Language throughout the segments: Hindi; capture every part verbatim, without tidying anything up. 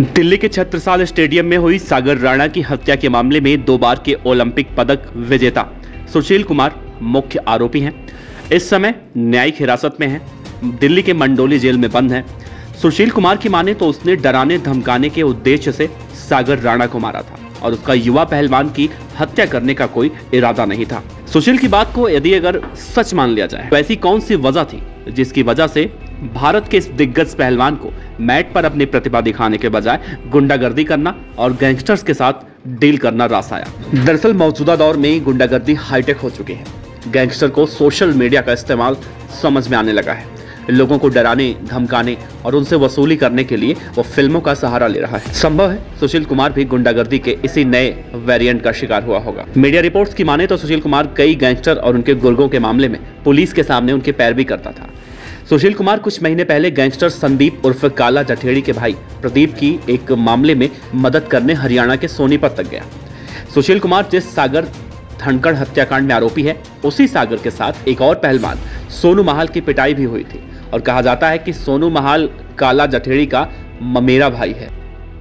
दिल्ली के छत्रसाल स्टेडियम में हुई सागर राणा की हत्या के मामले में दो बार के ओलंपिक पदक विजेता सुशील कुमार मुख्य आरोपी हैं। इस समय न्यायिक हिरासत में हैं, दिल्ली के मंडोली जेल में बंद हैं। सुशील कुमार की माने तो उसने डराने धमकाने के उद्देश्य से सागर राणा को मारा था और उसका युवा पहलवान की हत्या करने का कोई इरादा नहीं था। सुशील की बात को यदि अगर सच मान लिया जाए तो ऐसी कौन सी वजह थी जिसकी वजह से भारत के इस दिग्गज पहलवान को मैट पर अपनी प्रतिभा दिखाने के बजाय गुंडागर्दी करना और गैंगस्टर्स के साथ डील करना रास आया। दरअसल मौजूदा दौर में गुंडागर्दी हाईटेक हो चुकी है। गैंगस्टर को सोशल मीडिया का इस्तेमाल समझ में आने लगा है। लोगों को डराने धमकाने और उनसे वसूली करने के लिए वो फिल्मों का सहारा ले रहा है। संभव है सुशील कुमार भी गुंडागर्दी के इसी नए वेरिएंट का शिकार हुआ होगा। मीडिया रिपोर्ट्स की माने तो सुशील कुमार कई गैंगस्टर और उनके गुर्गों के मामले में पुलिस के सामने उनकी पैरवी करता था। सुशील कुमार कुछ महीने पहले गैंगस्टर संदीप उर्फ काला जठेड़ी के भाई प्रदीप की एक मामले में मदद करने हरियाणा के सोनीपत तक गया। सुशील कुमार जिस सागर धनखड़ हत्याकांड में आरोपी है, उसी सागर के साथ एक और पहलवान सोनू महाल की पिटाई भी हुई थी और कहा जाता है कि सोनू महाल काला जठेड़ी का ममेरा भाई है।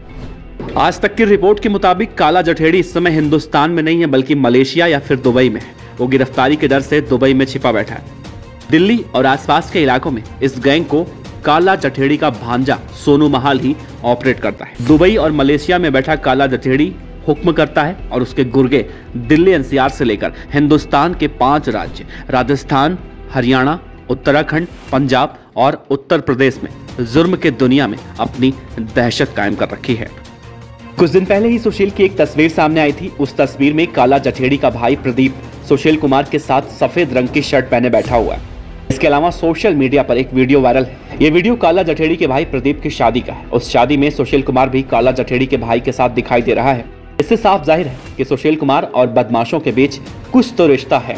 आज तक की रिपोर्ट के मुताबिक काला जठेड़ी इस समय हिंदुस्तान में नहीं है बल्कि मलेशिया या फिर दुबई में है। वो गिरफ्तारी के डर से दुबई में छिपा बैठा है। दिल्ली और आसपास के इलाकों में इस गैंग को काला जठेड़ी का भांजा सोनू महाल ही ऑपरेट करता है। दुबई और मलेशिया में बैठा काला जठेड़ी हुक्म करता है और उसके गुर्गे दिल्ली एनसीआर से लेकर हिंदुस्तान के पांच राज्य राजस्थान, हरियाणा, उत्तराखंड, पंजाब और उत्तर प्रदेश में जुर्म के दुनिया में अपनी दहशत कायम कर रखी है। कुछ दिन पहले ही सुशील की एक तस्वीर सामने आई थी। उस तस्वीर में काला जठेड़ी का भाई प्रदीप सुशील कुमार के साथ सफेद रंग की शर्ट पहने बैठा हुआ है। इसके अलावा सोशल मीडिया पर एक वीडियो वायरल है। ये वीडियो काला जठेड़ी के भाई प्रदीप की शादी का है। उस शादी में सुशील कुमार भी काला जठेड़ी के भाई के साथ दिखाई दे रहा है। इससे साफ जाहिर है कि सुशील कुमार और बदमाशों के बीच कुछ तो रिश्ता है।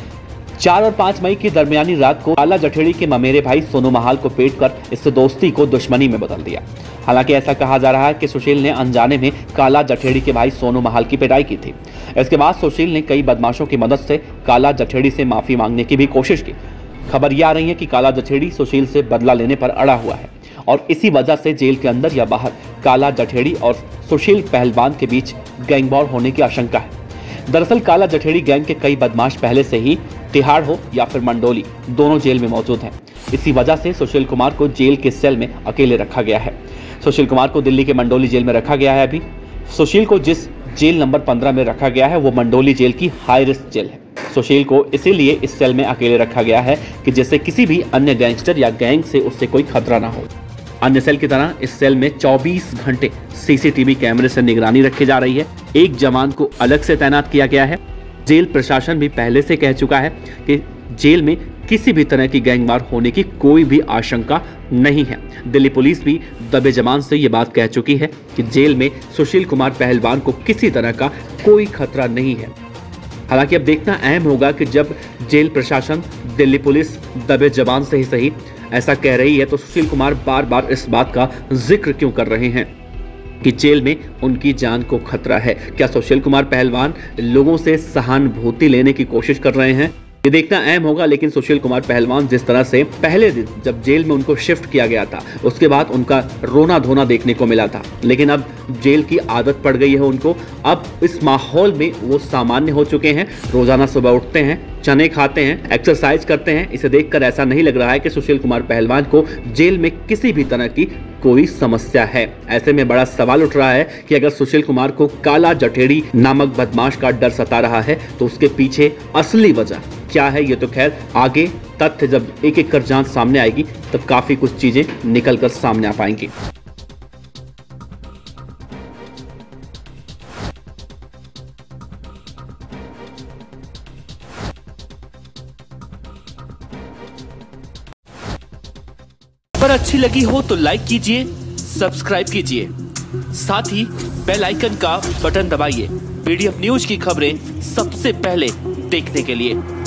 चार और पांच मई की दरमियानी रात को काला जठेड़ी के ममेरे भाई सोनू महाल को पेट कर इस दोस्ती को दुश्मनी में बदल दिया। हालांकि ऐसा कहा जा रहा है कि सुशील ने अनजाने में काला जठेड़ी के भाई सोनू महाल की पिटाई की थी। इसके बाद सुशील ने कई बदमाशों की मदद से काला जठेड़ी से माफी मांगने की भी कोशिश की। खबर यह आ रही है कि काला जठेड़ी सुशील से बदला लेने पर अड़ा हुआ है और इसी वजह से जेल के अंदर या बाहर काला जठेड़ी और सुशील पहलवान के बीच गैंग वॉर होने की आशंका है। दरअसल काला जठेड़ी गैंग के कई बदमाश पहले से ही तिहाड़ हो या फिर मंडोली दोनों जेल में मौजूद हैं। इसी वजह से सुशील कुमार को जेल के सेल में अकेले रखा गया है। सुशील कुमार को दिल्ली के मंडोली जेल में रखा गया है। अभी सुशील को जिस जेल नंबर पंद्रह में रखा गया है वो मंडोली जेल की हाई रिस्क जेल है। सुशील को इसीलिए इस सेल में अकेले रखा गया है कि जिससे किसी भी अन्य गैंगस्टर या गैंग से उससे कोई खतरा ना हो। अन्य सेल की तरह इस सेल में चौबीस घंटे सीसीटीवी कैमरे से निगरानी रखी जा रही है। एक जवान को अलग से तैनात किया गया है। जेल प्रशासन भी पहले से कह चुका है कि जेल में किसी भी तरह की गैंगवार होने की कोई भी आशंका नहीं है। दिल्ली पुलिस भी दबे जमान से ये बात कह चुकी है कि जेल में सुशील कुमार पहलवान को किसी तरह का कोई खतरा नहीं है। हालांकि अब देखना अहम होगा कि जब जेल प्रशासन, दिल्ली पुलिस दबे जबान से ही सही ऐसा कह रही है तो सुशील कुमार बार बार इस बात का जिक्र क्यों कर रहे हैं कि जेल में उनकी जान को खतरा है। क्या सुशील कुमार पहलवान लोगों से सहानुभूति लेने की कोशिश कर रहे हैं? ये देखना अहम होगा। लेकिन सुशील कुमार पहलवान जिस तरह से पहले दिन जब जेल में उनको शिफ्ट किया गया था उसके बाद उनका रोना धोना देखने को मिला था, लेकिन अब जेल की आदत पड़ गई है उनको। अब इस माहौल में वो सामान्य हो चुके हैं। रोजाना सुबह उठते हैं, चने खाते हैं, एक्सरसाइज करते हैं। इसे देखकर ऐसा नहीं लग रहा है कि सुशील कुमार पहलवान को जेल में किसी भी तरह की कोई समस्या है। ऐसे में बड़ा सवाल उठ रहा है कि अगर सुशील कुमार को काला जठेड़ी नामक बदमाश का डर सता रहा है तो उसके पीछे असली वजह क्या है? ये तो खैर आगे तथ्य जब एक एक कर जांच सामने आएगी तब काफी कुछ चीजें निकल कर सामने आ पाएंगी। पर अच्छी लगी हो तो लाइक कीजिए, सब्सक्राइब कीजिए, साथ ही बेल आइकन का बटन दबाइए पीडीएफ न्यूज की खबरें सबसे पहले देखने के लिए।